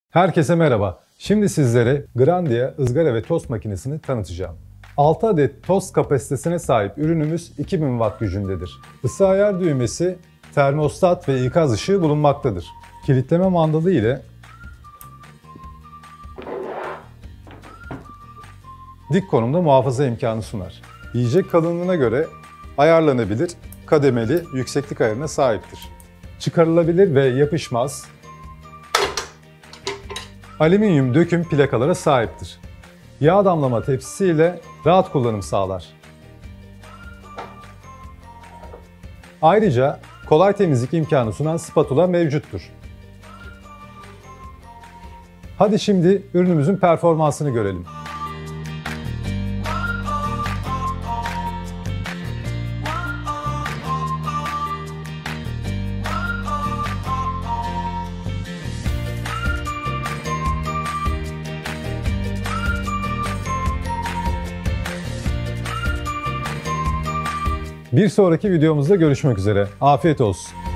Herkese merhaba. Şimdi sizlere Grandia ızgara ve tost makinesini tanıtacağım. 6 adet tost kapasitesine sahip ürünümüz 2000 watt gücündedir. Isı ayar düğmesi, termostat ve ikaz ışığı bulunmaktadır. Kilitleme mandalı ile dik konumda muhafaza imkanı sunar. Yiyecek kalınlığına göre ayarlanabilir, kademeli yükseklik ayarına sahiptir. Çıkarılabilir ve yapışmaz, alüminyum döküm plakalara sahiptir. Yağ damlama tepsisiyle rahat kullanım sağlar. Ayrıca kolay temizlik imkanı sunan spatula mevcuttur. Hadi şimdi ürünümüzün performansını görelim. Bir sonraki videomuzda görüşmek üzere. Afiyet olsun.